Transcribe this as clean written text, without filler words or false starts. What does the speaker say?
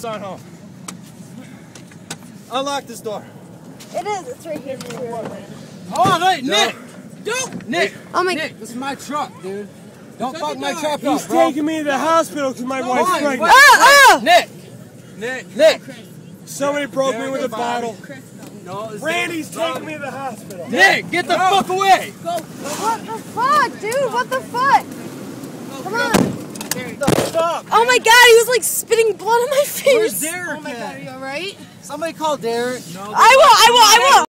this on home. Unlock this door. It is. It's right here. Oh, wait, Nick! Nick! Oh my. Nick, this is my truck, dude. Don't fuck my truck He's up, bro. taking me to the hospital because my wife's pregnant. Nick! Somebody broke me with a bottle. No, Randy's taking me to the hospital. Nick, get the fuck away! What the fuck, dude? What the fuck? Come on. Stop! Oh my god, he was like spitting blood on my face. Where's Derek? Oh my god, are you alright? Somebody call Derek. No, I will.